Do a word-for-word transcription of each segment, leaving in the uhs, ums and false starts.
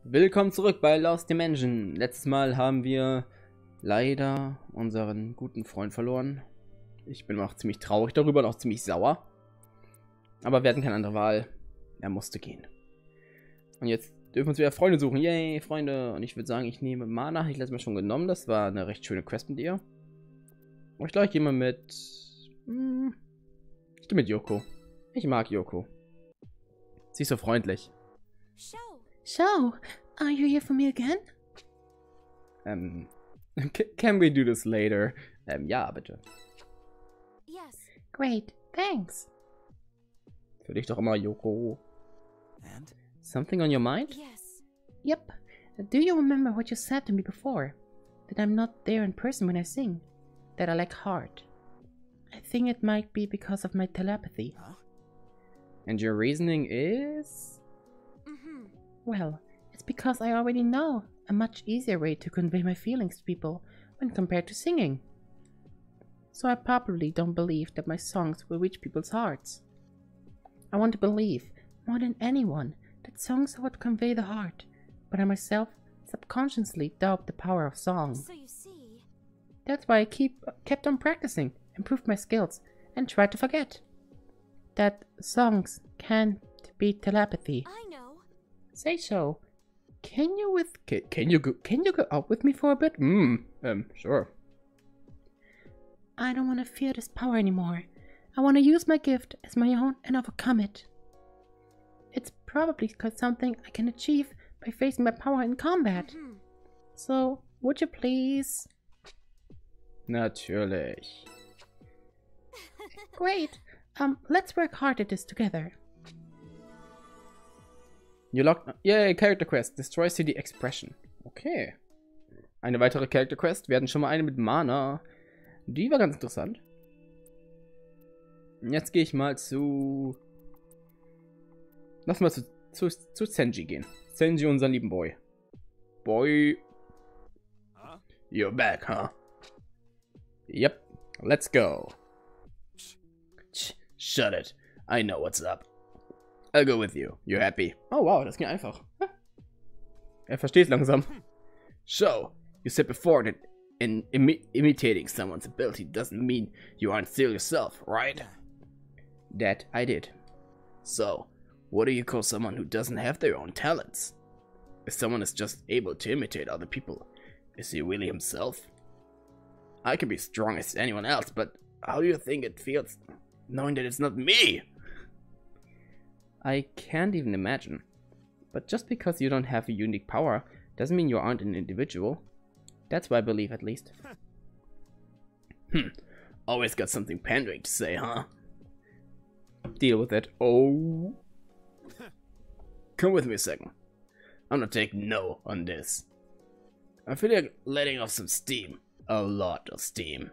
Willkommen zurück bei Lost Dimension. Letztes Mal haben wir leider unseren guten Freund verloren. Ich bin auch ziemlich traurig darüber und auch ziemlich sauer. Aber wir hatten keine andere Wahl. Er musste gehen. Und jetzt dürfen wir uns wieder Freunde suchen. Yay, Freunde. Und ich würde sagen, ich nehme Mana. Ich letztes Mal schon genommen. Das war eine recht schöne Quest mit ihr. Und ich glaube, ich gehe mal mit... Hm, ich gehe mit Yoko. Ich mag Yoko. Sie ist so freundlich. So, are you here for me again? Ähm, can we do this later? Ähm, ja, bitte. Yes. Great, thanks. Für dich doch immer, Yoko. And? Something on your mind? Yes. Yep. Do you remember what you said to me before? That I'm not there in person when I sing. That I lack heart. I think it might be because of my telepathy. Huh? And your reasoning is? Mm-hmm. Well, it's because I already know a much easier way to convey my feelings to people when compared to singing. So I probably don't believe that my songs will reach people's hearts. I want to believe, more than anyone, that songs are what convey the heart, but I myself subconsciously doubt the power of song. So you see... That's why I keep kept on practicing, improved my skills, and tried to forget that songs can't be telepathy. I know. Say so. Can you with Can, can you go? Can you go out with me for a bit? Hmm. Um. Sure. I don't want to fear this power anymore. I want to use my gift as my own and overcome it. It's probably because something I can achieve by facing my power in combat. Hmm. So, would you please? Natürlich. Great. Um, let's work hard at this together. You locked... Yay, Character Quest. Destroy City Expression. Okay. Eine weitere Character Quest. Wir hatten schon mal eine mit Mana. Die war ganz interessant. Jetzt gehe ich mal zu... Lass mal zu, zu, zu Senji gehen. Senji, unseren lieben Boy. Boy. Huh? You're back, huh? Yep. Let's go. Sh shut it. I know what's up. I'll go with you. You happy? Oh wow, das ging einfach. Er versteht langsam. So, you said before that in imi imitating someone's ability doesn't mean you aren't still yourself, right? That I did. So, what do you call someone who doesn't have their own talents? If someone is just able to imitate other people, is he really himself? I can be strong as anyone else, but how do you think it feels knowing that it's not me? I can't even imagine. But just because you don't have a unique power doesn't mean you aren't an individual. That's what I believe, at least. Hmm. Always got something pandering to say, huh? Deal with it. Oh. Come with me a second. I'm not taking no on this. I feel like letting off some steam. A lot of steam.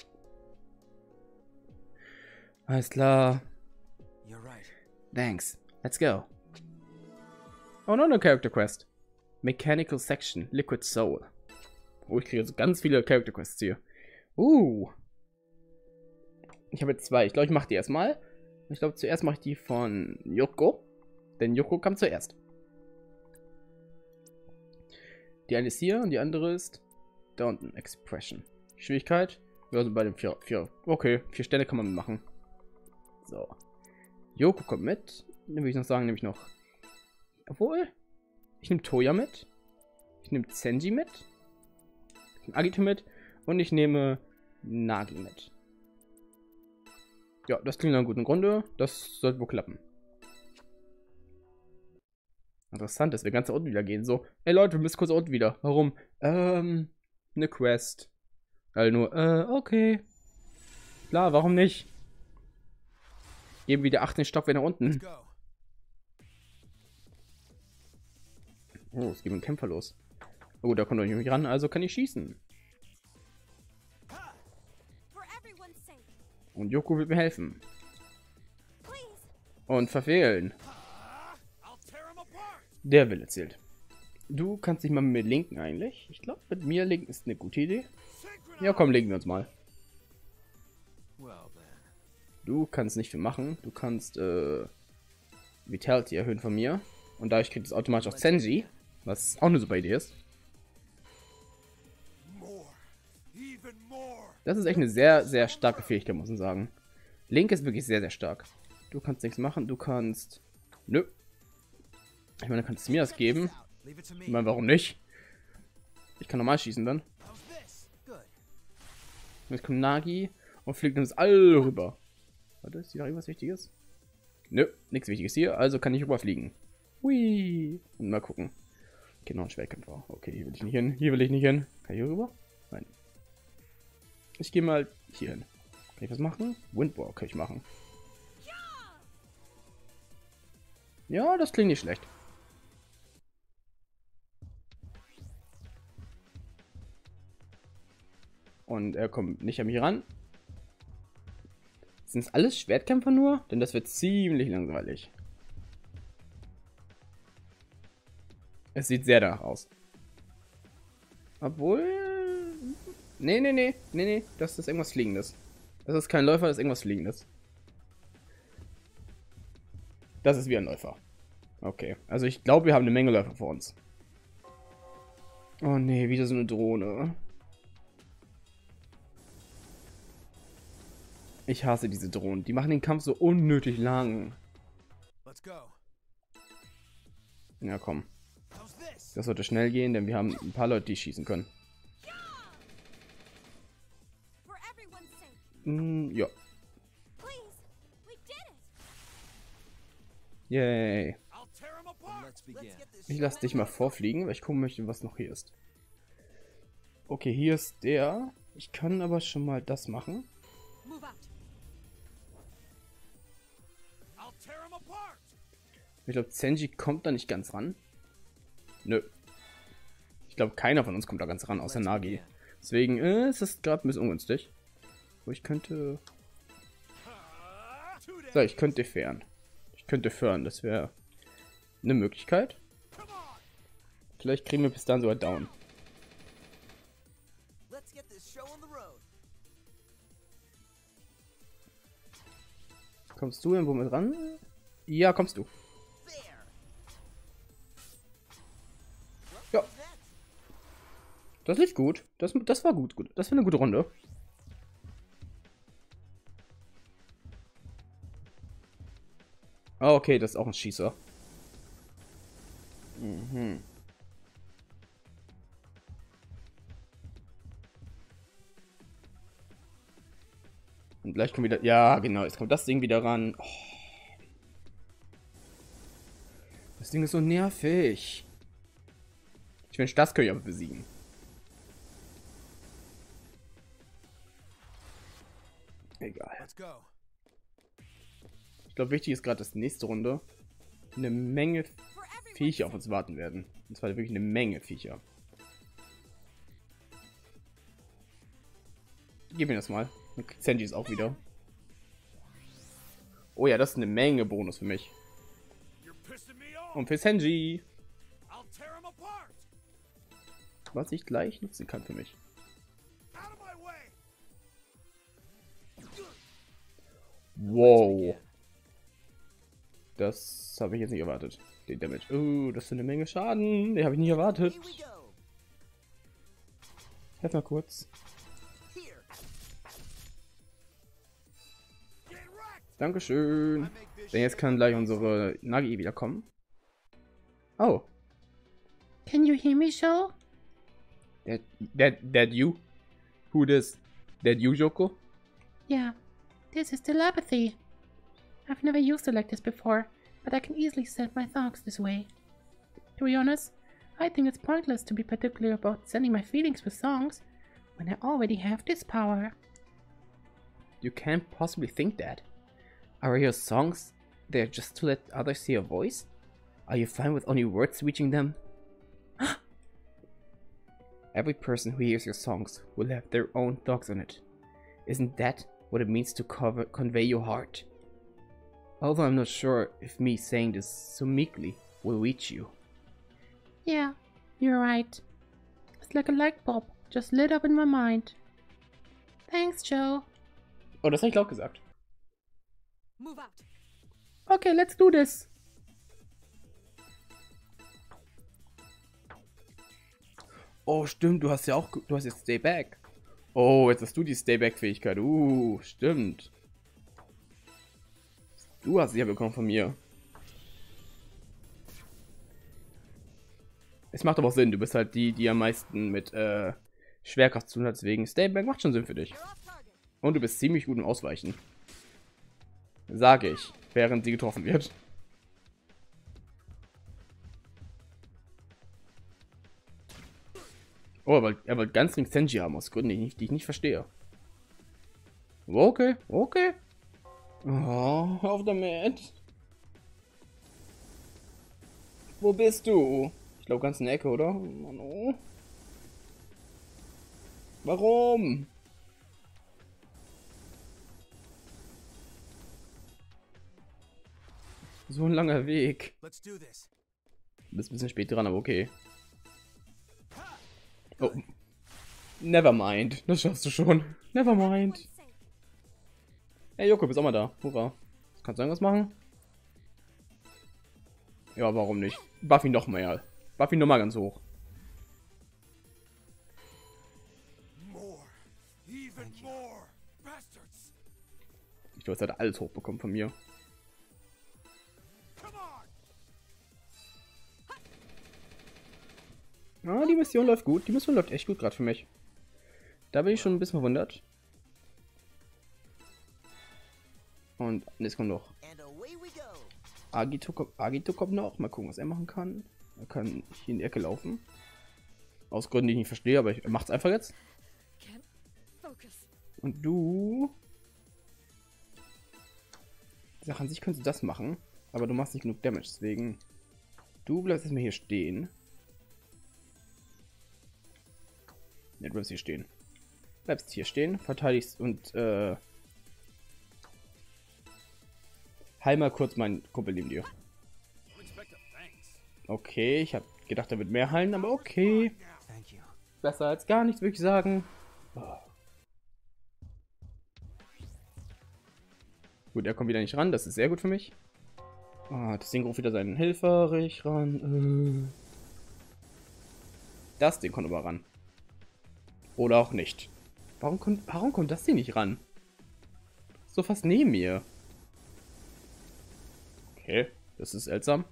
Alles klar. You're right. Thanks. Let's go. Oh, noch eine Character Quest. Mechanical Section. Liquid Soul. Oh, ich kriege jetzt ganz viele Character Quests hier. Uh. Ich habe jetzt zwei. Ich glaube, ich mache die erstmal. Ich glaube, zuerst mache ich die von Yoko. Denn Yoko kam zuerst. Die eine ist hier und die andere ist da unten. Expression. Schwierigkeit. Ja, also bei den vier. vier. Okay, vier Sterne kann man machen. So. Yoko kommt mit. Dann würde ich noch sagen, nämlich noch. Obwohl. Ich nehme Toya mit. Ich nehme Senji mit. Ich nehme Agito mit. Und ich nehme Nagi mit. Ja, das klingt nach einem guten Grunde. Das sollte wohl klappen. Interessant, dass wir ganz da unten wieder gehen. So, ey Leute, wir müssen kurz da unten wieder. Warum? Ähm, eine Quest. Also nur, äh, okay. Klar, warum nicht? Geben wieder achtzehn Stockwerke nach unten. Let's go. Oh, es geht mit dem Kämpfer los. Oh, da kommt doch nicht ran, also kann ich schießen. For everyone's sake. Und Yoko wird mir helfen. Please. Und verfehlen. I'll tear him apart. Der Wille zählt. Du kannst dich mal mit mir linken eigentlich. Ich glaube, mit mir linken ist eine gute Idee. Ja, komm, legen wir uns mal. Well then. Du kannst nicht viel machen. Du kannst äh, Vitality erhöhen von mir. Und dadurch kriegt es automatisch auch Senji. Was auch eine super Idee ist. More. Even more. Das ist echt eine sehr, sehr starke Fähigkeit, muss man sagen. Link ist wirklich sehr, sehr stark. Du kannst nichts machen, du kannst... Nö. Ich meine, du kannst mir das geben. Leave it to Ich me. meine, warum nicht? Ich kann normal schießen dann. How's this? Good. Jetzt kommt Nagi und fliegt uns all rüber. Warte, ist hier noch irgendwas Wichtiges? Nö, nichts Wichtiges hier, also kann ich rüberfliegen. Hui. Und mal gucken. Okay, noch ein Schwertkämpfer. Okay, hier will ich nicht hin. Hier will ich nicht hin. Kann ich hier rüber? Nein. Ich gehe mal hier hin. Kann ich was machen? Windwalk kann ich machen. Ja, das klingt nicht schlecht. Und er kommt nicht an mich ran. Sind es alles Schwertkämpfer nur? Denn das wird ziemlich langweilig. Es sieht sehr danach aus. Obwohl... Nee, nee, nee. Nee, nee. Das ist irgendwas Fliegendes. Das ist kein Läufer, das ist irgendwas Fliegendes. Das ist wie ein Läufer. Okay. Also ich glaube, wir haben eine Menge Läufer vor uns. Oh nee, wieder so eine Drohne. Ich hasse diese Drohnen. Die machen den Kampf so unnötig lang. Let's go. Ja, komm. How's this? Das sollte schnell gehen, denn wir haben ein paar Leute, die schießen können. For everyone's sake. Hm, ja. Please. We did it. Yay. I'll tear him apart. Let's begin. Ich lasse dich mal vorfliegen, weil ich gucken möchte, was noch hier ist. Okay, hier ist der. Ich kann aber schon mal das machen. Move out. I'll tear him apart. Ich glaube, Zenji kommt da nicht ganz ran. Nö. Ich glaube, keiner von uns kommt da ganz ran, außer Nagi. Deswegen äh, ist es gerade ein bisschen ungünstig. Wo ich könnte... Ah, two down. So, ich könnte fern. Ich könnte föhren, das wäre eine Möglichkeit. Come on. Vielleicht kriegen wir bis dann sogar down. Let's get this show on the road. Kommst du irgendwo mit ran? Ja, kommst du. There. Ja. Das lief gut. Das, das war gut, gut. Das war eine gute Runde. Ah, okay, das ist auch ein Schießer. Mhm. Und gleich kommt wieder... Ja, genau, jetzt kommt das Ding wieder ran. Oh. Das Ding ist so nervig. Ich wünsche, das können wir aber besiegen. Egal. Let's go. Ich glaube, wichtig ist gerade, dass nächste Runde eine Menge For everyone's Viecher auf uns warten werden. Und zwar wirklich eine Menge Viecher. Gib mir das mal. Und Zenji ist auch wieder. Oh ja, das ist eine Menge Bonus für mich. You're pissing me off. Und für Zenji. I'll tear him apart. Was ich gleich nutzen kann für mich. Out of my way. Wow. Das habe ich jetzt nicht erwartet. Den Damage. Oh, das ist eine Menge Schaden. Den habe ich nicht erwartet. Here we go. Helf mal kurz. Here. Get wrecked. Dankeschön. I make this Denn jetzt shit kann gleich unsere Nagi wiederkommen. Oh. Can you hear me, Sho? That, that, that you? Who this? That you, Joko? Yeah, this is telepathy. I've never used it like this before, but I can easily send my thoughts this way. To be honest, I think it's pointless to be particular about sending my feelings with songs when I already have this power. You can't possibly think that. Are your songs there just to let others hear your voice? Are you fine with only words reaching them? Every person who hears your songs will have their own thoughts on it. Isn't that what it means to cover, convey your heart? Although I'm not sure if me saying this so meekly will reach you. Yeah, you're right. It's like a light bulb just lit up in my mind. Thanks, Joe. Oh, das habe ich laut gesagt. Move out. Okay, let's do this. Oh, stimmt, du hast ja auch, du hast jetzt Stay Back. Oh, jetzt hast du die Stay Back Fähigkeit. Uh, stimmt. Du hast sie ja bekommen von mir. Es macht aber auch Sinn, du bist halt die, die am meisten mit äh, Schwerkraft zu tun hat, deswegen Stay Back macht schon Sinn für dich. You're off target. Und du bist ziemlich gut im Ausweichen. Sage ich, während sie getroffen wird. Oh, er wollte, er wollte ganz links Senji haben, aus Gründen, die ich nicht, die ich nicht verstehe. Okay, okay. Oh, auf damit. Wo bist du? Ich glaube ganz in der Ecke, oder? Mano. Warum? So ein langer Weg. Let's do this. Du bist ein bisschen spät dran, aber okay. Oh. Never mind. Das schaffst du schon. Never mind. Everyone's safe. Hey Joko, bist auch mal da. Hurra. Kannst du irgendwas machen? Ja, warum nicht? Buff ihn noch mal. Buff ihn noch mal ganz hoch. More. Even more. Bastards. Ich glaube, es hat alles hochbekommen von mir. Come on. Ah, die Mission läuft gut. Die Mission läuft echt gut gerade für mich. Da bin ich schon ein bisschen verwundert. Und jetzt kommt noch And away we go. Agito, kommt- Agito kommt noch. Mal gucken, was er machen kann. Er kann hier in die Ecke laufen. Aus Gründen, die ich nicht verstehe, aber er macht es einfach jetzt. Can't focus. Und du... Sache an sich könntest du das machen, aber du machst nicht genug Damage, deswegen... Du bleibst erstmal hier stehen. Ne, du bleibst hier stehen. Bleibst hier stehen, verteidigst und äh... heil mal kurz meinen Kumpel neben dir. Don't expect a thanks. Okay, ich habe gedacht, er wird mehr heilen, aber okay. Thank you. Besser als gar nichts, würde ich sagen. Oh. Gut, er kommt wieder nicht ran, das ist sehr gut für mich. Ah, das Ding ruft wieder seinen Helferich ran. Äh. Das Ding kommt aber ran. Oder auch nicht. Warum kommt, warum kommt das Ding nicht ran? So fast neben mir. Okay, das ist seltsam.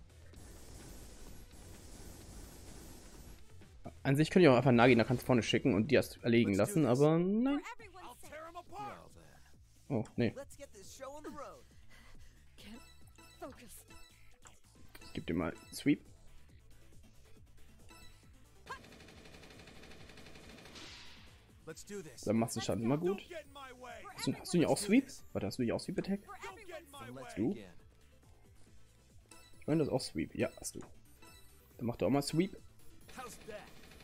An sich könnte ich auch einfach Nagi nach ganz vorne schicken und die erst erlegen lassen, aber nein. For everyone's I'll sake. tear him apart. Oh, nee. Let's get this show on the road. Can't focus. Ich gebe dir mal Sweep. Let's do this. Dann machst du Schaden immer gut. Don't get in my way. Hast du, hast du nicht auch Sweep? Warte, hast du nicht auch Sweep Attack? For Don't get in everyone's my sake. way. Du? Ich meine, das ist auch Sweep. Ja, hast du. Dann mach doch auch mal Sweep. How's that?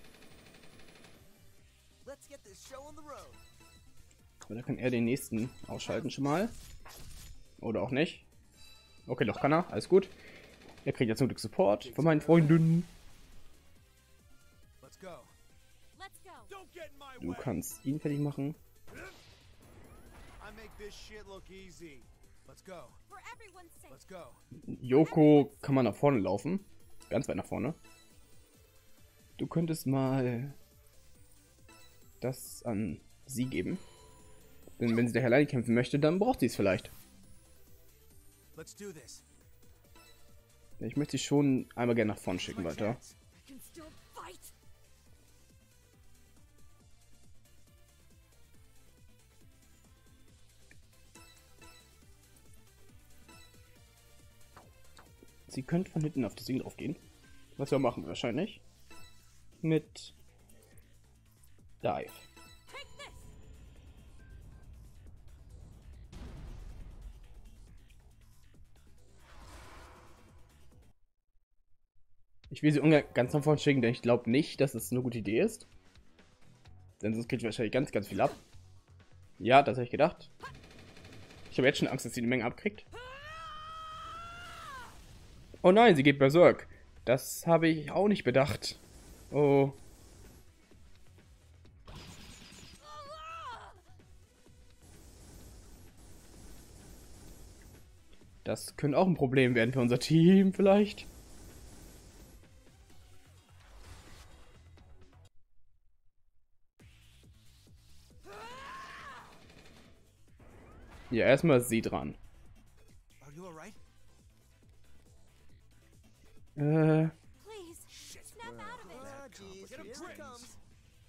Let's get this show on the road. Aber da kann er den nächsten ausschalten schon mal. Oder auch nicht. Okay, doch kann er. Alles gut. Er kriegt jetzt zum Glück Support von meinen Freunden. Let's go. Let's go. Don't get in my Du way. kannst ihn fertig machen. I make this shit look easy. Let's go. For everyone's sake. Let's go. Yoko kann man nach vorne laufen. Ganz weit nach vorne. Du könntest mal das an sie geben. Denn wenn sie daher alleine kämpfen möchte, dann braucht sie es vielleicht. Let's do this. Ich möchte sie schon einmal gerne nach vorne schicken My weiter. chance. I can still fight. Sie könnte von hinten auf das Ding drauf gehen. Was wir auch machen wahrscheinlich. Mit Dive. Take this. Ich will sie ungern ganz nach vorne schicken, denn ich glaube nicht, dass es eine gute Idee ist. Denn sonst kriegt sie wahrscheinlich ganz, ganz viel ab. Ja, das habe ich gedacht. Ich habe jetzt schon Angst, dass sie die Menge abkriegt. Oh nein, sie geht berserk. Das habe ich auch nicht bedacht. Oh. Das könnte auch ein Problem werden für unser Team, vielleicht. Ja, erstmal ist sie dran. Are you alright? Äh, Please, snap out of it. Ah, geez, here it comes.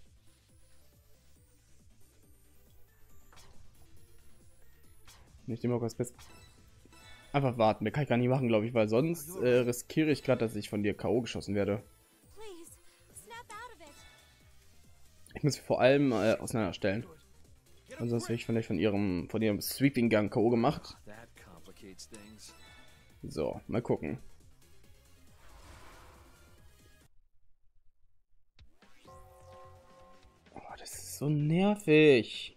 nicht immer was Bestes. Einfach warten. Mehr kann ich gar nicht machen, glaube ich, weil sonst äh, riskiere ich gerade, dass ich von dir K O geschossen werde. Please, snap out of it. Ich muss sie vor allem äh, auseinanderstellen. Ansonsten werde ich vielleicht von ihrem von ihrem Sweeping-Gang K O gemacht. That complicates things. So, mal gucken. Oh, das ist so nervig.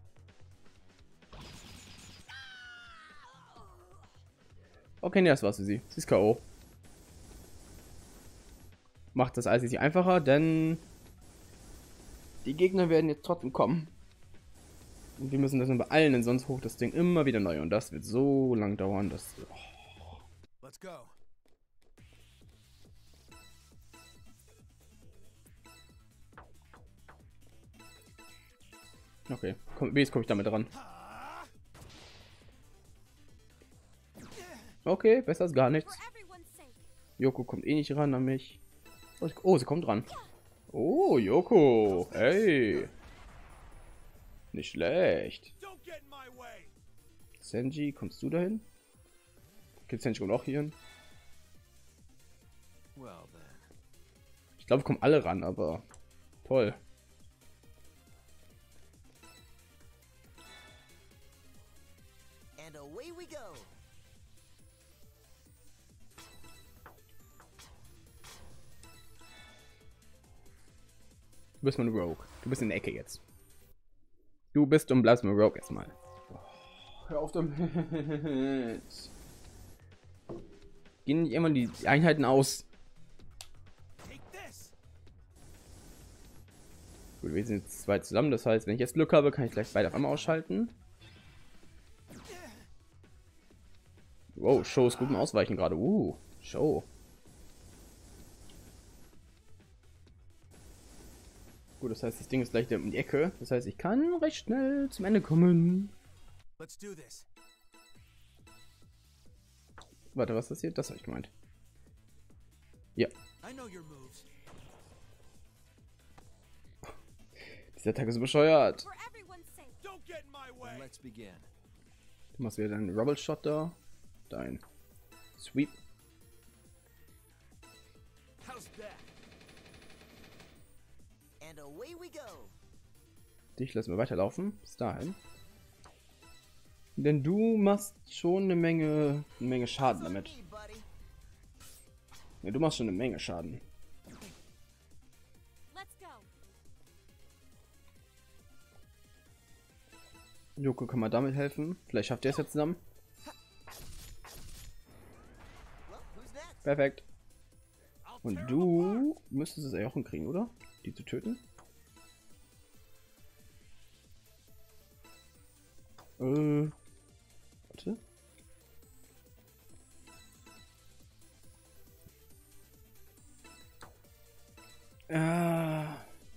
Okay, nee, das war's für sie. Sie ist K O. Macht das alles nicht einfacher, denn die Gegner werden jetzt trotzdem kommen. Und wir müssen das nur beeilen, denn sonst hoch das Ding immer wieder neu. Und das wird so lang dauern, dass... Oh. Let's go. Okay, komm, wie komme ich damit ran? Okay, besser als gar nichts. For everyone's sake. Yoko kommt eh nicht ran an mich. Oh, ich- oh, sie kommt ran. Oh, Yoko. Hey. Nicht schlecht. Don't get in my way. Senji, kommst du dahin? Okay, Senji kommt auch hier hin. Well then. Ich glaube, kommen alle ran, aber toll. And away we go. Du bist mal ein Rogue. Du bist in der Ecke jetzt. Du bist und bleibst mal Rogue erstmal. Oh, hör auf damit. Gehen nicht immer die Einheiten aus. Take this. Gut, wir sind jetzt zwei zusammen. Das heißt, wenn ich jetzt Glück habe, kann ich gleich beide auf einmal ausschalten. Wow, Show ist gut im Ausweichen gerade. Uh, Show. Gut, das heißt, das Ding ist gleich um die Ecke. Das heißt, ich kann recht schnell zum Ende kommen. Let's do this. Warte, was ist das hier? Das habe ich gemeint. Ja, I know your moves. dieser Tag ist so bescheuert. For everyone's sake. Don't get in my Then way. let's begin. Du machst wieder deinen Rubble Shot da. Dein Sweep. How's that? And away we go. Dich lassen wir weiterlaufen. Bis dahin. Denn du machst schon eine Menge, eine Menge Schaden damit. Me, buddy. Ja, du machst schon eine Menge Schaden. Let's go. Yoko kann mal damit helfen. Vielleicht schafft ihr es jetzt zusammen. Well, who's next? Perfekt. Und du müsstest es auch hinkriegen, oder? Die zu töten? Äh. Warte. Ah.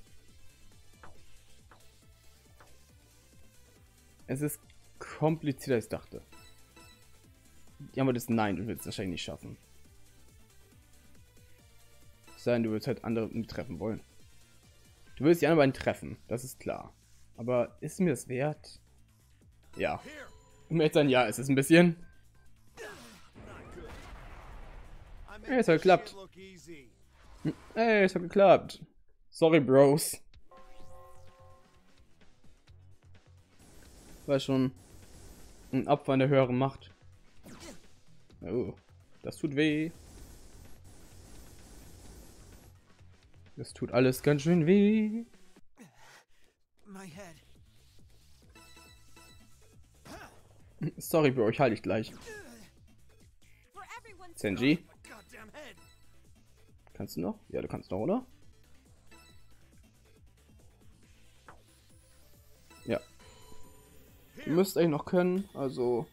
Es ist komplizierter als ich dachte. Die Antwort ist nein, du willst es wahrscheinlich nicht schaffen. Sein, du willst halt andere treffen wollen. Du willst die anderen beiden treffen, das ist klar. Aber ist mir das wert? Ja. Here. Um jetzt ein Ja, ist es ein bisschen. I make Ja, es hat this geklappt. shit look easy. Ey, es hat geklappt. Sorry, Bros. War schon ein Opfer in der höheren Macht. Oh, das tut weh. Das tut alles ganz schön weh. My head. Sorry, Bro, ich halte dich gleich. For everyone's Senji, My goddamn head. kannst du noch? Ja, du kannst noch, oder? Ja. Du müsst eigentlich noch können, also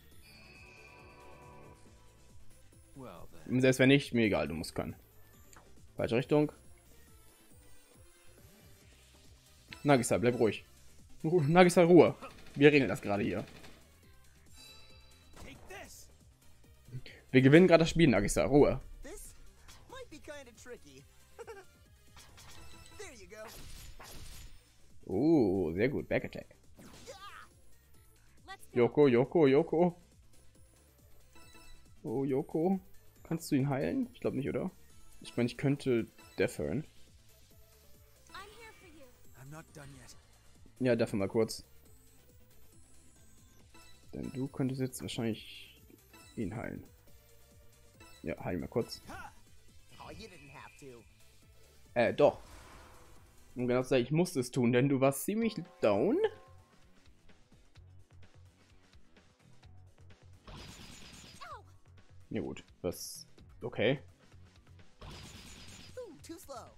Well then. selbst wenn nicht, mir egal, du musst können. Falsche Richtung. Nagisa, bleib ruhig. Ru- Nagisa, Ruhe. Wir regeln das gerade hier. Wir gewinnen gerade das Spiel, Nagisa. Ruhe. This might be kind of tricky. There you go. Oh, sehr gut. Back Attack. Let's go. Yoko, Yoko, Yoko. Oh, Yoko. Kannst du ihn heilen? Ich glaube nicht, oder? Ich meine, ich könnte Deathern. I'm here for you. I'm not done yet. Ja, dafür mal kurz. Denn du könntest jetzt wahrscheinlich ihn heilen. Ja, heil mal kurz. Oh, you didn't have to. Äh, doch. Und genau zu sagen, ich musste es tun, denn du warst ziemlich down. Ja gut, was... Okay. Ooh, too slow.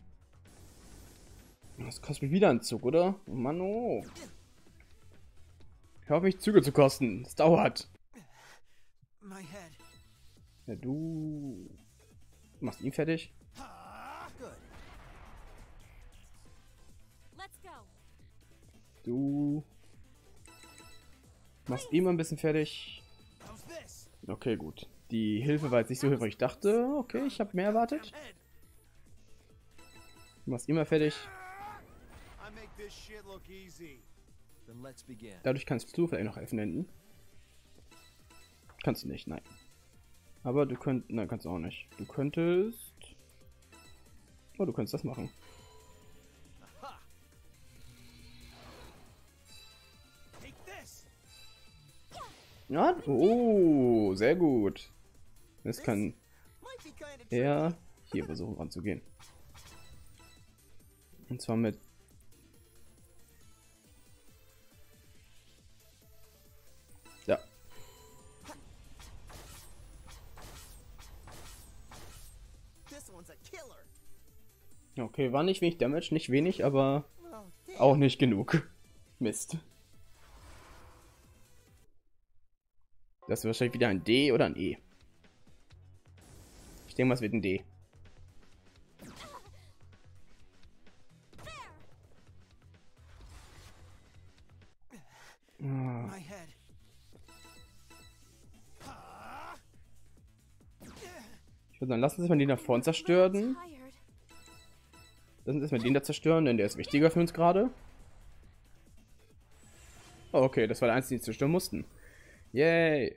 Das kostet mich wieder einen Zug, oder? Oh Mann, oh. Hör auf mich Züge zu kosten. Es dauert. My head. Ja, du... machst ihn fertig. Good. Let's go. Du... machst ihn mal ein bisschen fertig. How's this? Okay, gut. Die Hilfe war jetzt nicht so hilfreich. Ich dachte, okay, ich habe mehr erwartet. Head. Du machst ihn mal fertig. I make this shit look easy. Then let's begin. Dadurch kannst du vielleicht noch helfen enden. Kannst du nicht, nein. Aber du könntest... Nein, kannst du auch nicht. Du könntest... Oh, du könntest das machen. Take this. Ja, oh, sehr gut. Das kann Might be kind of tricky. er hier versuchen anzugehen. Und zwar mit... Ja. This one's a killer. Okay, war nicht wenig Damage, nicht wenig, aber Well, damn. auch nicht genug. Mist. Das ist wahrscheinlich wieder ein D oder ein E. Ich denke mal, es wird ein D. Ah, My head. ich würde sagen, lassen Sie mal den da vorne zerstören. Tired. Lassen Sie erstmal den da zerstören, denn der ist wichtiger für uns gerade. Oh, okay, das war der einzige, den wir zerstören mussten. Yay.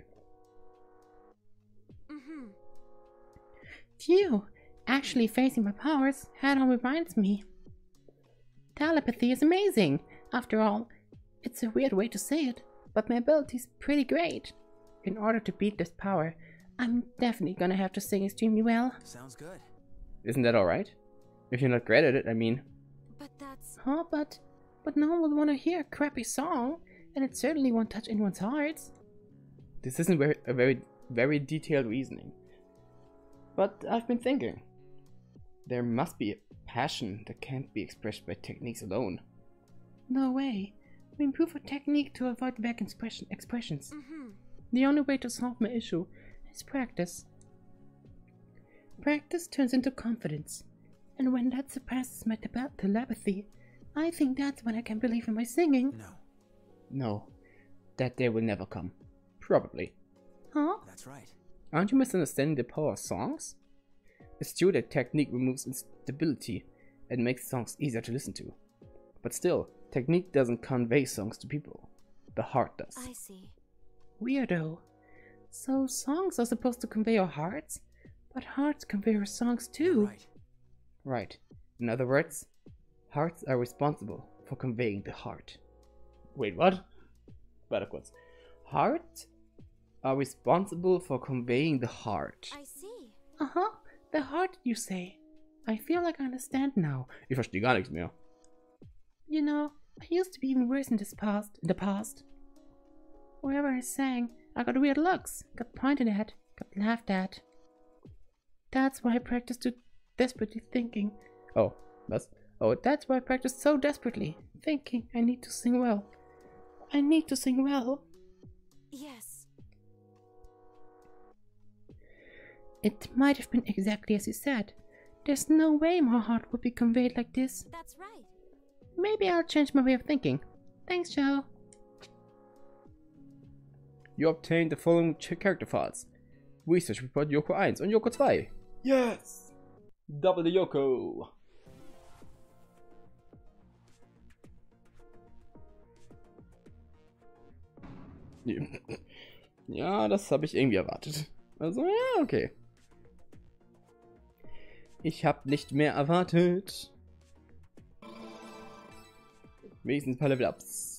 Mhm. Phew, actually facing my powers head on reminds me. Telepathy is amazing. After all, it's a weird way to say it, but my ability's pretty great. In order to beat this power, I'm definitely gonna have to sing extremely well. Sounds good. Isn't that alright? If you're not great at it, I mean. But that's Huh, but but no one would want to hear a crappy song, and it certainly won't touch anyone's hearts. This isn't very, a very, very detailed reasoning. But I've been thinking. There must be a passion that can't be expressed by techniques alone. No way. We improve a technique to avoid vague expression expressions. mhm. The only way to solve my issue is practice. Practice turns into confidence, and when that surpasses my tele- telepathy, I think that's when I can believe in my singing. No, No, that day will never come. Probably. Huh? that's right. Aren't you misunderstanding the power of songs? It's true that technique removes instability and makes songs easier to listen to. But still, technique doesn't convey songs to people. The heart does. I see. Weirdo. So songs are supposed to convey our hearts, but hearts convey our songs You're too. right. Right. In other words, hearts are responsible for conveying the heart. Wait, what? Warte kurz. Hearts are responsible for conveying the heart. I see. Uh-huh. The heart, you say. I feel like I understand now. Ich verstehe gar nichts mehr. You know, I used to be even worse in this past in the past. Wherever I sang, I got weird looks, got pointed at, got laughed at. That's why I practiced to desperately thinking. Oh, was? Oh, That's why I practiced so desperately, thinking I need to sing well. I need to sing well. Yes. It might have been exactly as you said. There's no way my heart would be conveyed like this. That's right. Maybe I'll change my way of thinking. Thanks, Joe. you obtained the following ch- character files. Research Report Yoko eins und Yoko zwei. Yes! Double the Yoko. Ja, das habe ich irgendwie erwartet. Also, ja, okay. Ich habe nicht mehr erwartet. Wenigstens ein paar Level-Ups.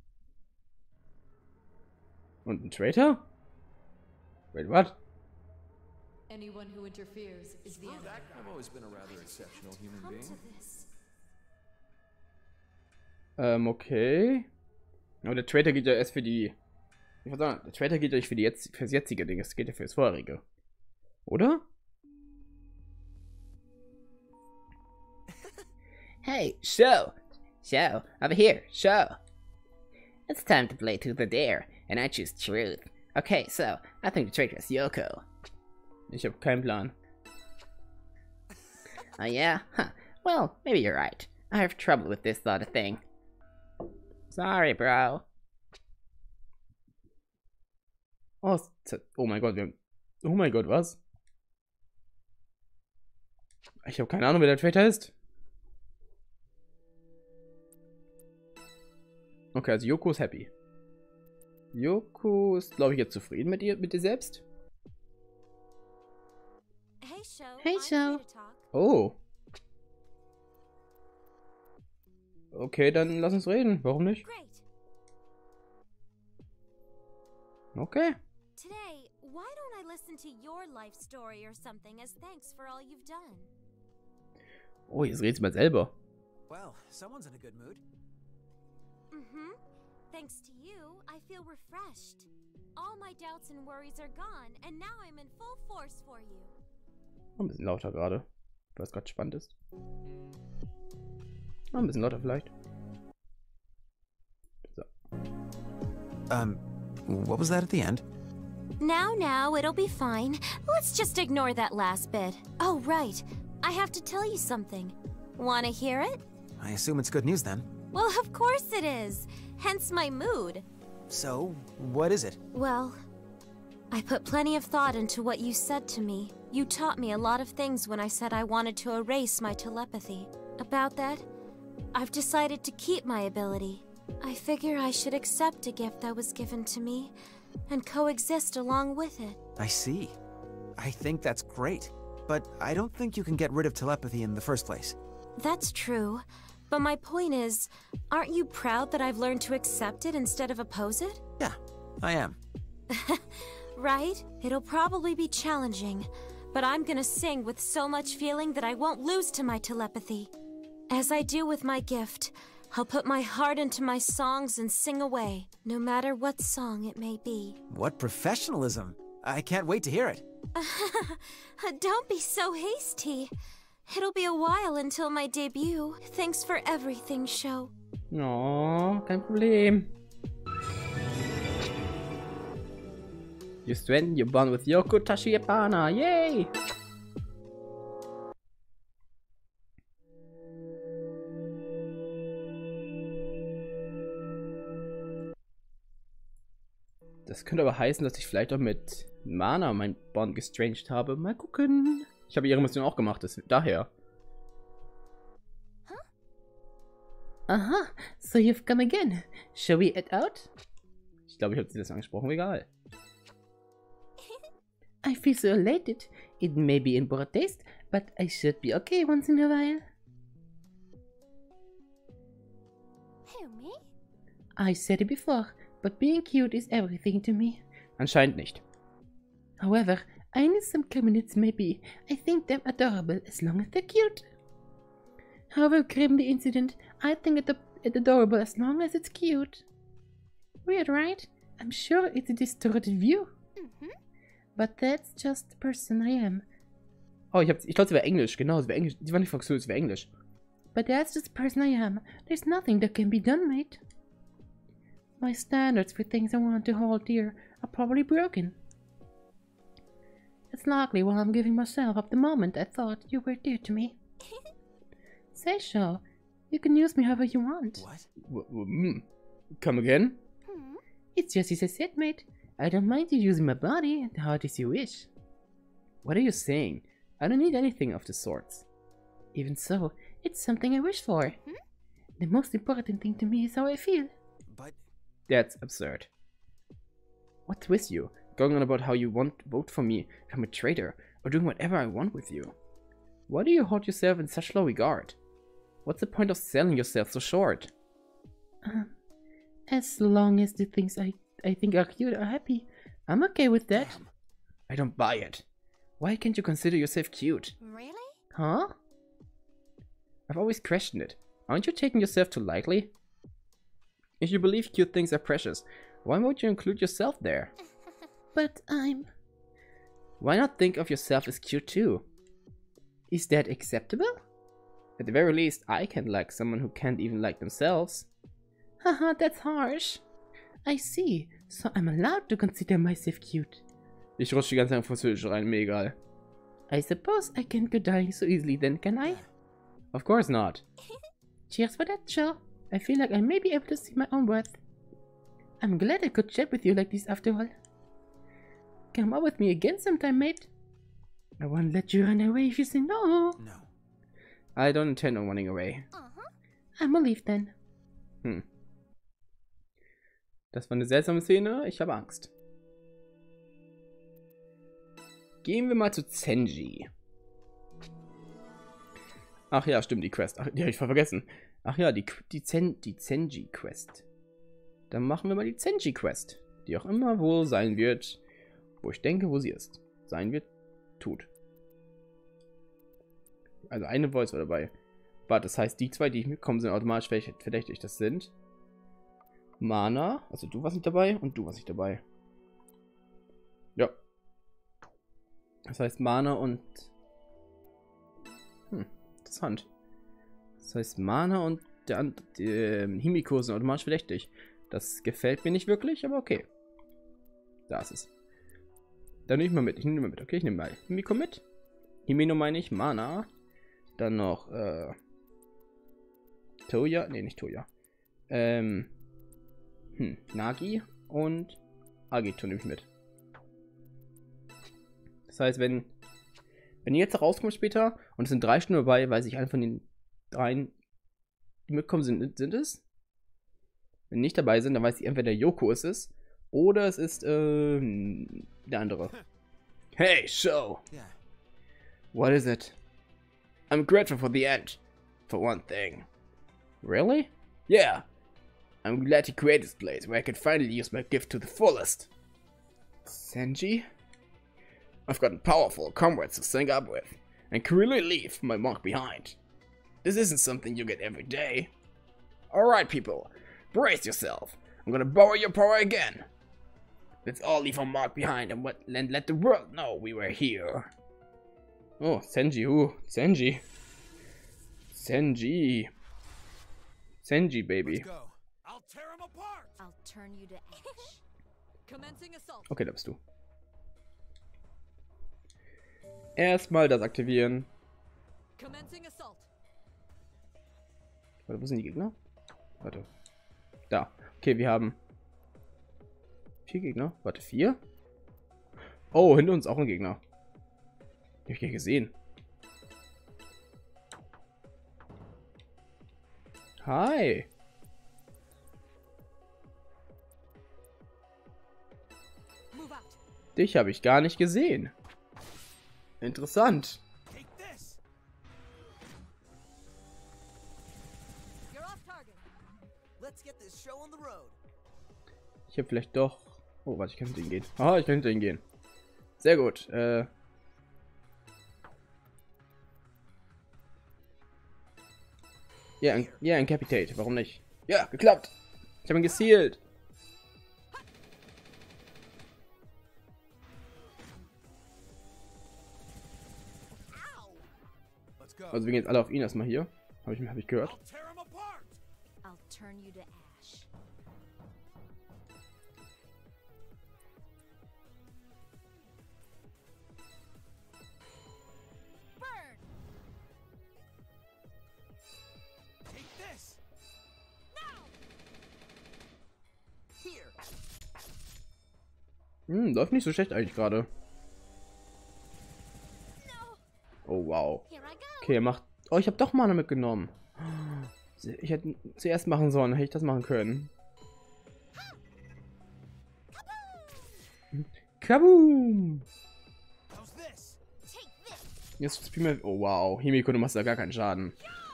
Und ein Traitor? Wait, what? Anyone who interferes is the enemy. I've always been a rather exceptional human Come being. to this. Ähm, okay. Aber der Traitor geht ja erst für die... Ich würde sagen, der Traitor geht ja nicht für, die jetzt, für das jetzige Ding, es geht ja für das vorherige. Oder? Hey, show! Show, over here, show! It's time to play Truth or Dare, and I choose Truth. Okay, so, I think the traitor is Yoko. Ich habe keinen Plan. Oh yeah? Huh. Well, maybe you're right. I have trouble with this sort of thing. Sorry, bro. Oh, z- oh mein Gott, wir haben... Oh mein Gott, was? Ich habe keine Ahnung, wer der Traitor ist. Okay, also Yoko ist happy. Yoko ist, glaube ich, jetzt zufrieden mit ihr, mit dir selbst. Hey, Show. Hey, I'm Show. free to talk. Oh. Okay, dann lass uns reden. Warum nicht? Great. Okay. Today, why don't I listen to your life story or something as thanks for all you've done? Oh, jetzt redest du mal selber. Well, someone's in a good mood. Mm-hmm. Thanks to you, I feel refreshed. All my doubts and worries are gone, and now I'm in full force for you. Ein bisschen lauter gerade, weil es gerade spannend ist. Ein bisschen lauter vielleicht. So. Um, what was that at the end? Now, now, it'll be fine. Let's just ignore that last bit. Oh, right. I have to tell you something. Want to hear it? I assume it's good news then. Well, of course it is. Hence my mood. So, what is it? Well, I put plenty of thought into what you said to me. You taught me a lot of things when I said I wanted to erase my telepathy. About that, I've decided to keep my ability. I figure I should accept a gift that was given to me and coexist along with it. I see. I think that's great. But I don't think you can get rid of telepathy in the first place. That's true. But my point is, aren't you proud that I've learned to accept it instead of oppose it? Yeah, I am. Right? It'll probably be challenging, but I'm gonna sing with so much feeling that I won't lose to my telepathy. As I do with my gift, I'll put my heart into my songs and sing away, no matter what song it may be. What professionalism! I can't wait to hear it. Don't be so hasty. It'll be a while until my debut. Thanks for everything, Show. Oh, kein Problem. You strengthen your bond with Yoko Tachibana. Yay! Das könnte aber heißen, dass ich vielleicht auch mit Mana mein Bond gestranged habe. Mal gucken. Ich habe ihre Mission auch gemacht, das, daher. Aha, so you've come again. Shall we head out? Ich glaube, ich habe sie das angesprochen, egal. I feel so elated. It may be in poor taste, but I should be okay once in a while. Who, me? I said it before, but being cute is everything to me. Anscheinend nicht. However, I know some criminals maybe. I think them adorable as long as they're cute. However grim the incident, I think it, it adorable as long as it's cute. Weird, right? I'm sure it's a distorted view. Mm-hmm. But that's just the person I am. Oh, ich, hab, ich glaube, sie wäre Englisch. Genau, sie wäre Englisch. Sie war nicht Französisch, sie wäre Englisch. But that's just the person I am. There's nothing that can be done, mate. My standards for things I want to hold dear are probably broken. It's likely while I'm giving myself up the moment I thought you were dear to me. Say so. You can use me however you want. What? W w mm. Come again? Hmm? It's just as I said, mate. I don't mind you using my body as hard as you wish. What are you saying? I don't need anything of the sorts. Even so, it's something I wish for. The most important thing to me is how I feel. But That's absurd. What's with you? Going on about how you won't vote for me if I'm a traitor, or doing whatever I want with you. Why do you hold yourself in such low regard? What's the point of selling yourself so short? Um, as long as the things I, I think are cute are happy, I'm okay with that. Damn. I don't buy it. Why can't you consider yourself cute? Really? Huh? I've always questioned it. Aren't you taking yourself too lightly? If you believe cute things are precious, why won't you include yourself there? But I'm... Why not think of yourself as cute too? Is that acceptable? At the very least, I can't like someone who can't even like themselves. Haha, that's harsh. I see. So I'm allowed to consider myself cute. Ich rutsche die ganze Zeit in Französisch rein, mir egal. I suppose I can't go dying so easily then, can I? Of course not. Cheers for that, Joe. I feel like I may be able to see my own worth. I'm glad I could chat with you like this after all. Come up with me again sometime, mate. I won't let you run away if you say no. no. I don't intend on running away. I'm gonna leave then. Hm. Das war eine seltsame Szene. Ich habe Angst. Gehen wir mal zu Zenji. Ach ja, stimmt, die Quest. Ach, die habe ich voll vergessen. Ach ja, die, die, Zen, die Zenji-Quest. Dann machen wir mal die Zenji-Quest. Die auch immer wohl sein wird, wo ich denke, wo sie ist. Sein wird, tut. Also eine Voice war dabei. Warte, das heißt, die zwei, die mitkommen, sind automatisch verdächtig. Das sind Mana, also du warst nicht dabei und du warst nicht dabei. Ja. Das heißt Mana und... Hm, interessant. Das heißt Mana und der andere, die, äh, Himiko sind automatisch verdächtig. Das gefällt mir nicht wirklich, aber okay. Da ist es. Dann nehme ich mal mit. Ich nehme mal mit. Okay, ich nehme mal Himiko mit. Himeno meine ich, Mana. Dann noch, äh... Toya. Ne, nicht Toya. Ähm... Hm, Nagi und Agito nehme ich mit. Das heißt, wenn... Wenn ihr jetzt rauskommt später und es sind drei Stunden dabei, weiß ich, einer von den dreien, die mitkommen, sind, sind es. Wenn nicht dabei sind, dann weiß ich, entweder Yoko ist es oder es ist äh, der andere. Hey, Show! Yeah. What is it? I'm grateful for the end, for one thing. Really? Yeah. I'm glad he created this place where I can finally use my gift to the fullest. Senji? I've gotten powerful comrades to sync up with, and can really leave my mark behind. This isn't something you get every day. Alright people, brace yourself. I'm gonna borrow your power again. Let's all leave our mark behind and, what, and let the world know we were here. Oh, Senji, ooh, Senji. Senji. Senji, baby. Let's go. I'll tear him apart. I'll turn you to ash. Commencing assault. Okay, da bist du. Erstmal das aktivieren. Commencing assault. Warte, wo sind die Gegner? Warte. Da. Okay, wir haben vier Gegner. Warte, vier? Oh, hinter uns auch ein Gegner. Den hab ich gar nicht gesehen. Hi. Move out. Dich habe ich gar nicht gesehen. Interessant. Take this. You're off target. Let's get this show on the road. Ich habe vielleicht doch... Oh, warte, ich kann hinter ihn gehen. Ah, ich kann hinter ihn gehen. Sehr gut. Äh... Ja, in, ja, incapitate. Warum nicht? Ja, geklappt. Ich habe ihn gesealt. Let's go. Also wir gehen jetzt alle auf ihn erstmal hier. Habe ich, hab ich gehört. I'll tear him apart. I'll turn you to ash. Burn! Take this. Here. Hm, läuft nicht so schlecht eigentlich gerade. Okay, er macht... Oh, ich habe doch Mana mitgenommen. Ich hätte zuerst machen sollen, hätte ich das machen können. Kaboom! Jetzt spielen wir... Oh, wow. Himiko, du machst da gar keinen Schaden.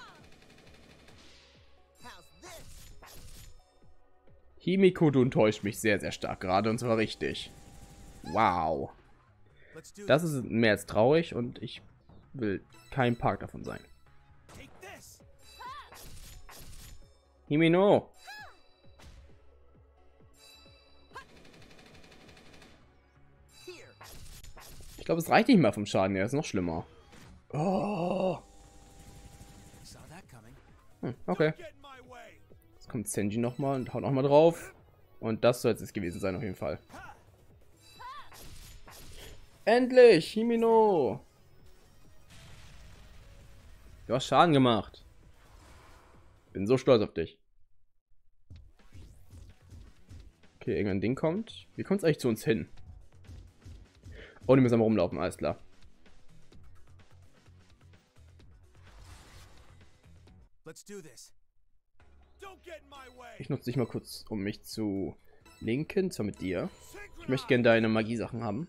Himiko, du enttäuscht mich sehr, sehr stark gerade. Und zwar richtig. Wow. Das ist mehr als traurig und ich will kein Park davon sein. Himino! Ich glaube, es reicht nicht mehr vom Schaden her. Das ist noch schlimmer. Oh. Hm, okay. Jetzt kommt Senji nochmal und haut nochmal drauf. Und das soll es gewesen sein auf jeden Fall. Endlich! Himino! Du hast Schaden gemacht. Bin so stolz auf dich. Okay, irgendein Ding kommt. Wie kommt es eigentlich zu uns hin? Oh, die müssen am rumlaufen, alles klar. Ich nutze dich mal kurz, um mich zu linken, zwar mit dir. Ich möchte gerne deine Magiesachen haben.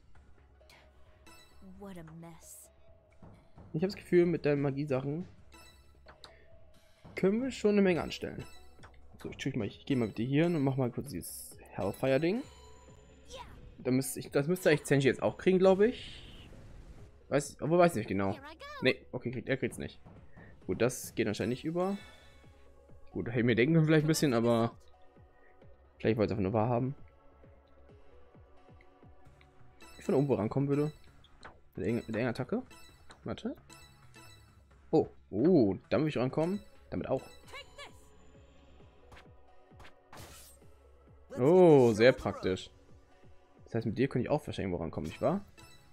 Ich habe das Gefühl, mit deinen Magiesachen können wir schon eine Menge anstellen. So, ich, ich, mal, ich gehe mal mit dir hier hin und mach mal kurz dieses Hellfire-Ding. Da müsste ich, das müsste eigentlich Senji jetzt auch kriegen, glaube ich. Weiß, obwohl weiß ich nicht genau. Ne, okay, kriegt, er kriegt es nicht. Gut, das geht anscheinend nicht über. Gut, hätte mir denken können vielleicht ein bisschen, aber vielleicht wollte ich es einfach nur wahrhaben. Ich von oben rankommen würde. Mit der, mit der engen Attacke. Warte. Oh, oh, damit will ich rankommen. Damit auch. Oh, sehr praktisch. Das heißt, mit dir könnte ich auch wahrscheinlich irgendwo rankommen, nicht wahr?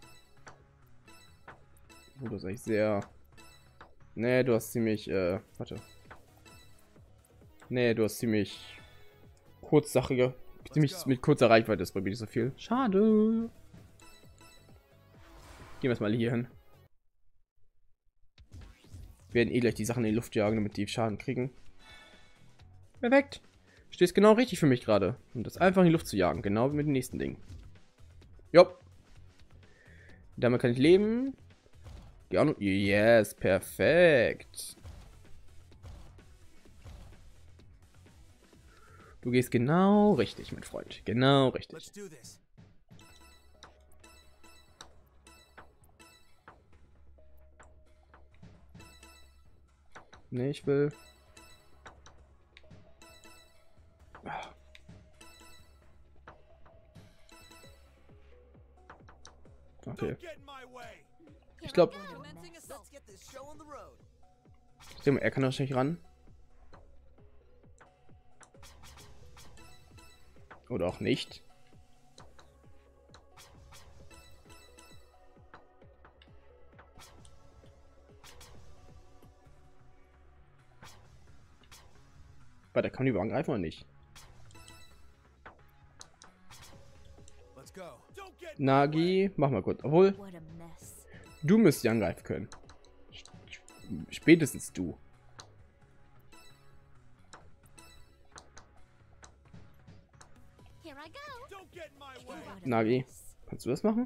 Oh, das ist eigentlich sehr... Nee, du hast ziemlich... Äh, warte. Nee, du hast ziemlich... kurzsachige... Ziemlich mit kurzer Reichweite ist bei mir nicht so viel. Schade. Gehen wir erstmal hier hin. Wir werden eh gleich die Sachen in die Luft jagen, damit die Schaden kriegen. Perfekt. Stehst genau richtig für mich gerade. Um das einfach in die Luft zu jagen. Genau wie mit dem nächsten Ding. Jopp. Damit kann ich leben. Yes, perfekt. Du gehst genau richtig, mein Freund. Genau richtig. Ne, ich will... Okay. Ich glaube... Ich denke mal, er kann wahrscheinlich ran. Oder auch nicht. Warte, kann die angreifen oder nicht? Nagi, mach mal kurz. Obwohl, du müsst die angreifen können. Spätestens du. Nagi, kannst du das machen?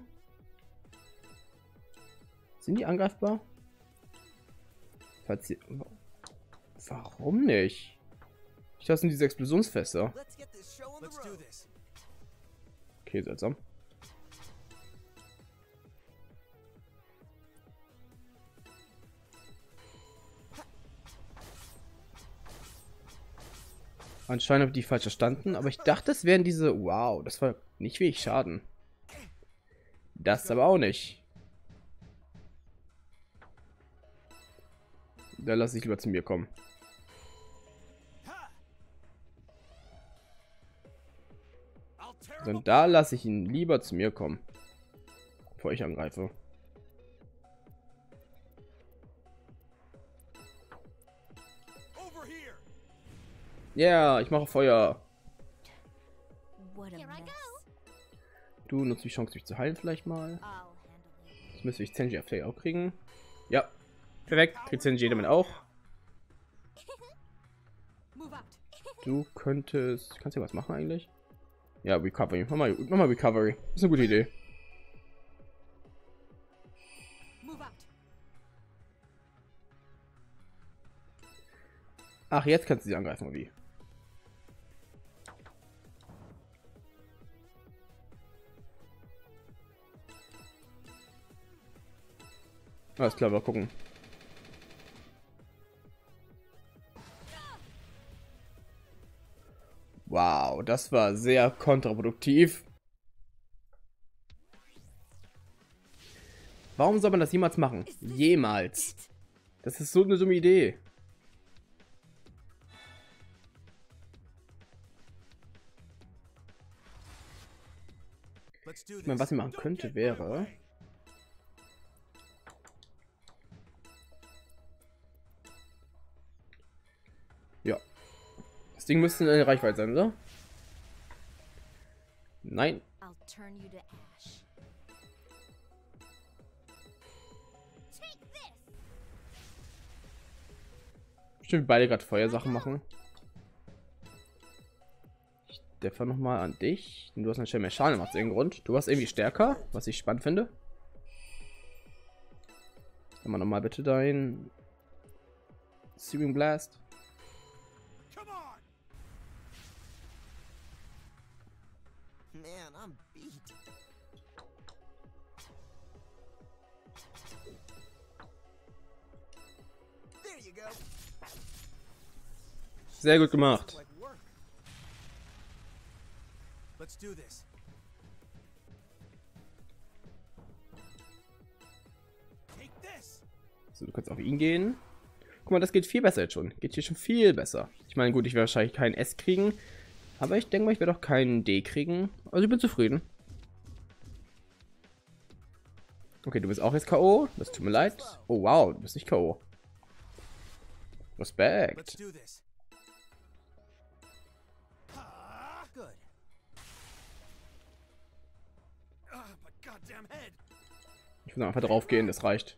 Sind die angreifbar? Falls sie... Warum nicht? Ich dachte, das sind diese Explosionsfässer. Okay, seltsam. Anscheinend habe ich die falsch verstanden, aber ich dachte, es wären diese... Wow, das war nicht wenig Schaden. Das aber auch nicht. Da lasse ich lieber zu mir kommen. Und da lasse ich ihn lieber zu mir kommen, bevor ich angreife. Ja, yeah, ich mache Feuer. Du nutzt die Chance, mich zu heilen vielleicht mal. Das müsste ich Senji auf auch kriegen. Ja. Perfekt, kriegt Senji damit auch. Du könntest... Kannst du was machen eigentlich? Ja, Recovery. Mach mal, mach mal Recovery. Das ist eine gute Idee. Ach, jetzt kannst du sie angreifen, oder wie? Alles klar, mal gucken. Wow, das war sehr kontraproduktiv. Warum soll man das jemals machen? Jemals. Das ist so eine dumme Idee. Ich meine, was ich machen könnte, wäre... Ja. Das Ding müsste in der Reichweite sein, oder? Nein. Bestimmt beide gerade Feuersachen machen. Ich deffer noch mal an dich. Du hast natürlich mehr Schaden gemacht aus irgendeinem Grund. Du warst irgendwie stärker, was ich spannend finde. Dann mal noch mal bitte dein Searing Blast. Man, I'm beat. There you go. Sehr gut gemacht. Let's do this. Take this. So, du kannst auf ihn gehen. Guck mal, das geht viel besser jetzt schon. Geht hier schon viel besser. Ich meine, gut, ich werde wahrscheinlich keinen S kriegen. Aber ich denke mal, ich werde auch keinen D kriegen. Also ich bin zufrieden. Okay, du bist auch jetzt K O. Das tut mir leid. Oh wow, du bist nicht K O. Respekt. Ich will einfach drauf gehen, das reicht.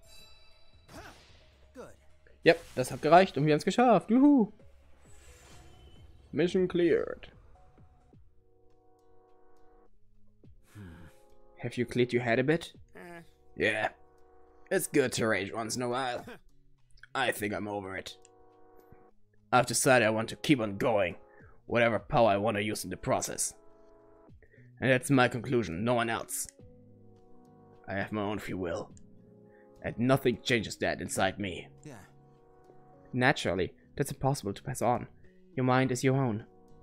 Ja, das hat gereicht und wir haben es geschafft. Juhu. Mission cleared. Have you cleared your head a bit? Yeah. It's good to rage once in a while. I think I'm over it. I've decided I want to keep on going. Whatever power I want to use in the process. And that's my conclusion, no one else. I have my own free will. And nothing changes that inside me. Yeah. Naturally, that's impossible to pass on. Your mind is your own.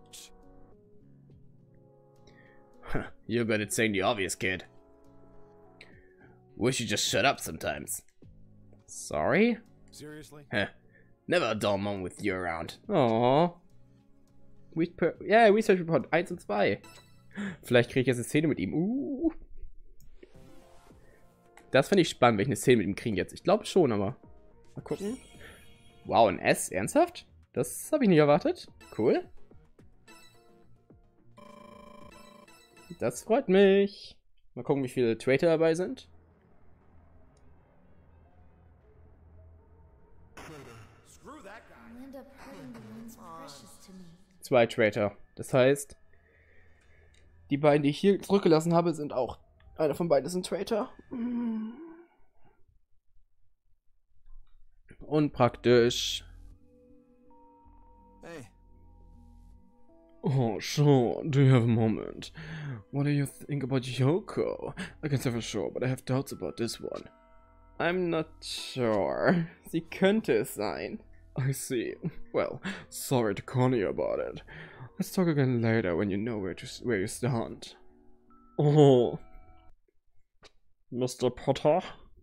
You're good at saying the obvious, kid. Wish you just shut up sometimes. Sorry? Seriously? Heh. Never a dull moment with you around. Aww. Ja, Research Report eins und zwei. Vielleicht kriege ich jetzt eine Szene mit ihm. Uh. Das finde ich spannend, wenn ich eine Szene mit ihm kriege jetzt. Ich glaube schon, aber... Mal gucken. Wow, ein S? Ernsthaft? Das habe ich nicht erwartet. Cool. Das freut mich. Mal gucken, wie viele Traitor dabei sind. Zwei Traitor. Das heißt, die beiden, die ich hier zurückgelassen habe, sind auch... Einer von beiden ist ein Traitor. Unpraktisch. Hey. Oh, Sean, do you have a moment? What do you think about Yoko? I can say for sure, but I have doubts about this one. I'm not sure. Sie könnte es sein. I see. Well, sorry to corner you about it. Let's talk again later when you know where to where you stand. Oh, Mister Potter.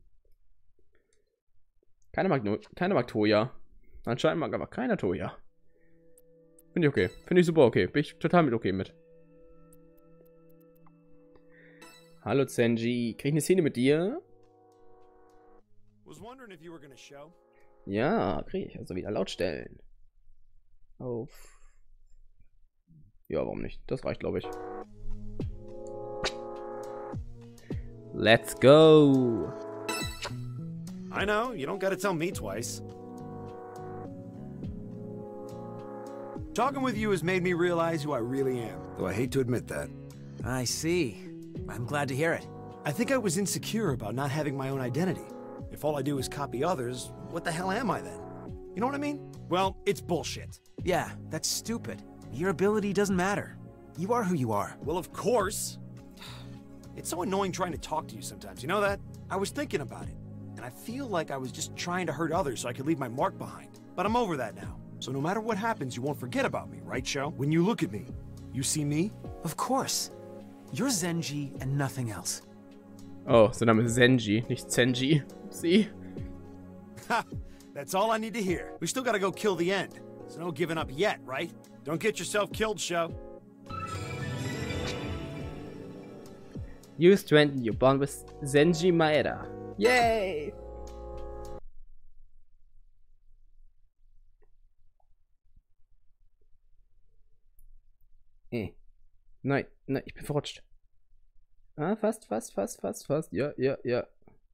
Keiner mag, no keiner mag Toya. Anscheinend mag aber keiner Toya. Finde ich okay. Finde ich super okay. Bin ich total mit okay mit. Hallo Senji. Krieg ich eine Szene mit dir? Ja, krieg ich. Also wieder laut stellen. Auf. Ja, warum nicht? Das reicht, glaube ich. Let's go. I know, you don't gotta tell me twice. Talking with you has made me realize who I really am, though I hate to admit that. I see. I'm glad to hear it. I think I was insecure about not having my own identity. If all I do is copy others, what the hell am I then? You know what I mean? Well, it's bullshit. Yeah, that's stupid. Your ability doesn't matter. You are who you are. Well, of course. It's so annoying trying to talk to you sometimes, you know that? I was thinking about it, and I feel like I was just trying to hurt others so I could leave my mark behind. But I'm over that now. So no matter what happens, you won't forget about me, right, Sho? When you look at me, you see me? Of course. You're Zenji and nothing else. Oh, sein Name ist Zenji, nicht Zenji. Sie? Ha! That's all I need to hear. We still gotta go kill the end. So no giving up yet, right? Don't get yourself killed, Sho. You strengthen your bond with Zenji Maeda. Yay! Eh. Nein, nein, ich bin verrutscht. Ah, fast, fast, fast, fast, fast. Ja, ja, ja.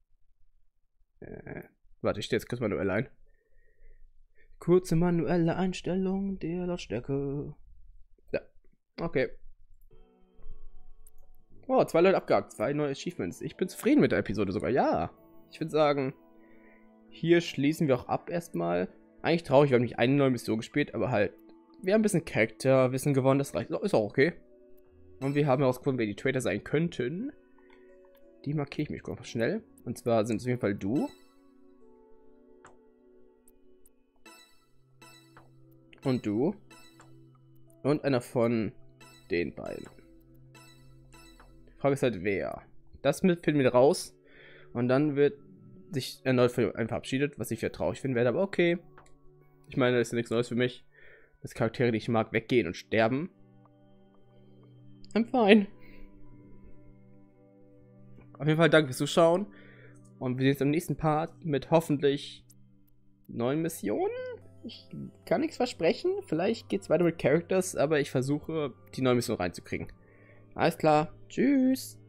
Äh, warte, ich stehe jetzt kurz manuell ein. Kurze manuelle Einstellung der Lautstärke. Ja, okay. Oh, zwei Leute abgehakt, zwei neue Achievements. Ich bin zufrieden mit der Episode sogar, ja. Ich würde sagen, hier schließen wir auch ab erstmal. Eigentlich traurig, wir haben nicht eine neue Mission gespielt, aber halt, wir haben ein bisschen Charakterwissen gewonnen, das reicht. Ist auch okay. Und wir haben herausgefunden, wer die Traitor sein könnten. Die markiere ich mich einfach schnell. Und zwar sind es auf jeden Fall du. Und du. Und einer von den beiden. Die Frage ist halt, wer. Das finden wir raus. Und dann wird sich erneut von einem verabschiedet, was ich ja traurig finden werde, aber okay. Ich meine, das ist ja nichts Neues für mich. Dass Charaktere, die ich mag, weggehen und sterben. I'm fine. Auf jeden Fall danke fürs Zuschauen. Und wir sehen uns im nächsten Part mit hoffentlich neuen Missionen. Ich kann nichts versprechen. Vielleicht geht es weiter mit Characters, aber ich versuche, die neue Mission reinzukriegen. Alles klar. Tschüss.